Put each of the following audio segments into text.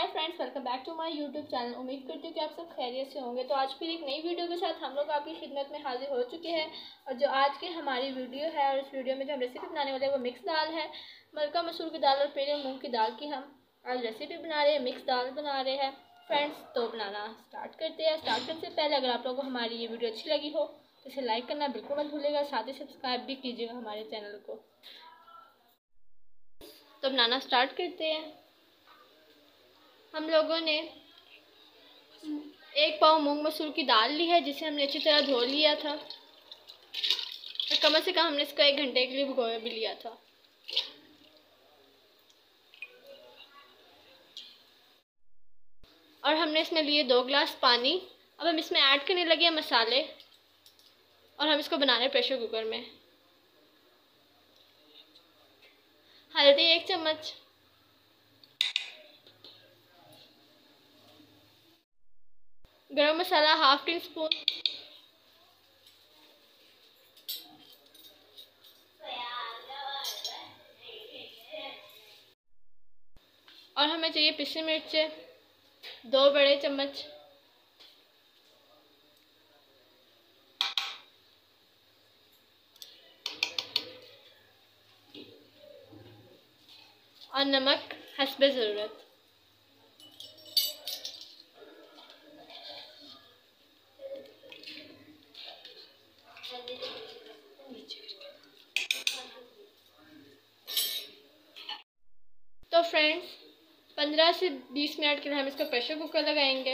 Friends, welcome back to my YouTube channel. उम्मीद करती हूँ कि आप सब खैरियत से होंगे। तो आज फिर एक नई वीडियो के साथ हम लोग आपकी खिदमत में हाजिर हो चुके हैं। और जो आज की हमारी वीडियो है, और इस वीडियो में जो हम रेसिपी बनाने वाले हैं वो मिक्स दाल है। मलका मसूर की दाल और पेले मूंग की दाल की हम आज रेसिपी बना रहे हैं, मिक्स दाल बना रहे हैं फ्रेंड्स। तो बनाना स्टार्ट करते हैं। स्टार्ट करने से पहले अगर आप लोगों को हमारी ये वीडियो अच्छी लगी हो तो इसे लाइक करना बिल्कुल मत भूलिएगा, साथ ही सब्सक्राइब भी कीजिएगा हमारे चैनल को। तो बनाना स्टार्ट करते हैं। हम लोगों ने 1 पाव मूंग मसूर की दाल ली है, जिसे हमने अच्छी तरह धो लिया था और कम से कम हमने इसको 1 घंटे के लिए भिगोया भी लिया था। और हमने इसमें लिए 2 गिलास पानी। अब हम इसमें ऐड करने लगे हैं मसाले और हम इसको बना रहे हैं प्रेशर कुकर में। हल्दी 1 चम्मच, गरम मसाला 1/2 टी स्पून, और हमें चाहिए पिसी मिर्चें 2 बड़े चम्मच, और नमक हस्बे ज़रूरत। तो फ्रेंड्स 15 से 20 मिनट के लिए हम इसका प्रेशर कुकर लगाएंगे।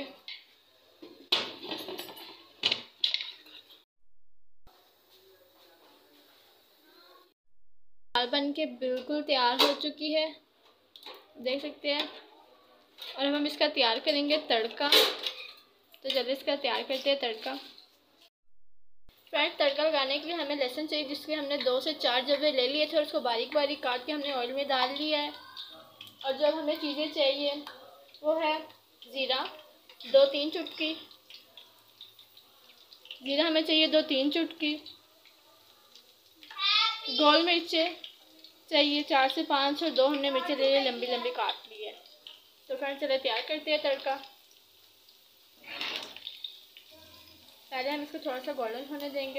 दाल बन के बिल्कुल तैयार हो चुकी है, देख सकते हैं। और अब हम इसका तैयार करेंगे तड़का। तो जल्दी इसका तैयार करते हैं तड़का। फ्रेंड्स, तड़का लगाने के लिए हमें लहसुन चाहिए, जिसके हमने 2 से 4 जबे ले लिए थे और उसको बारीक बारीक काट के हमने ऑयल में डाल लिया है। और जो हमें चीज़ें चाहिए वो है ज़ीरा 2-3 चुटकी, ज़ीरा हमें चाहिए 2-3 चुटकी, गोल मिर्चें चाहिए 4 से 5, और 2 हमने मिर्चें ले ली लंबी लंबी काट ली है। तो फ्रेंड्स चलिए तैयार करते हैं तड़का। पहले हम इसको थोड़ा सा गोल्डन होने देंगे।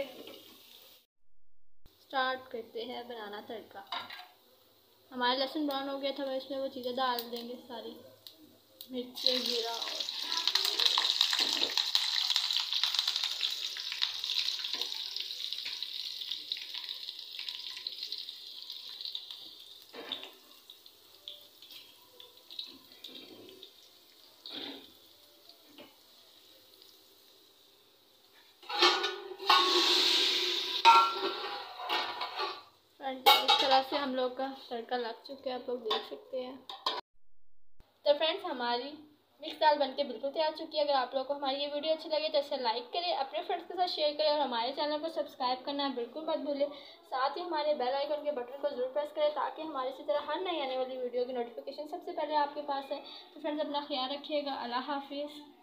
स्टार्ट करते हैं बनाना तड़का। हमारा लहसुन ब्राउन हो गया था, मैं इसमें वो चीज़ें डाल देंगे सारी, मिर्ची जीरा और इस तरह से हम लोग का तड़का लग चुका है, आप लोग देख सकते हैं। तो फ्रेंड्स हमारी मिक्स दाल बनके बिल्कुल तैयार चुकी है। अगर आप लोगों को हमारी ये वीडियो अच्छी लगे तो इसे लाइक करें, अपने फ्रेंड्स के साथ शेयर करें और हमारे चैनल को सब्सक्राइब करना बिल्कुल मत भूलें। साथ ही हमारे बेल आइकन के बटन को जरूर प्रेस करें, ताकि हमारे इसी तरह हर नई आने वाली वीडियो की नोटिफिकेशन सबसे पहले आपके पास है। तो फ्रेंड्स अपना ख्याल रखिएगा। अल्लाह हाफिज़।